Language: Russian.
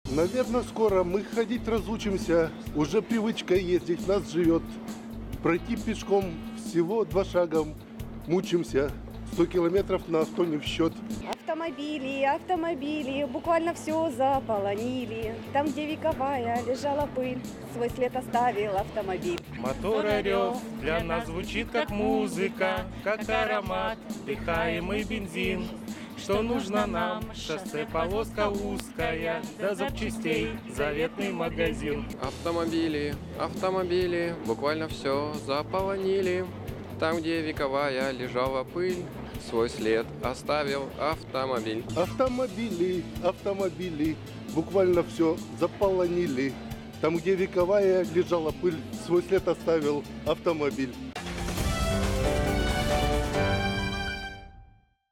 Наверное, скоро мы ходить разучимся. Уже привычка ездить нас живет. Пройти пешком всего 2 шага. Мучимся. 100 километров на авто не в счет. Автомобили, автомобили, буквально все заполонили. Там, где вековая лежала пыль, свой след оставил автомобиль. Мотор орёв для нас звучит как музыка, как аромат, дыхаемый бензин. Что нужно нам? Шоссе, полоска узкая, до запчастей заветный магазин. Автомобили, автомобили, буквально все заполонили. Там, где вековая лежала пыль, свой след оставил автомобиль. Автомобили, автомобили, буквально все заполонили. Там, где вековая лежала пыль, свой след оставил автомобиль.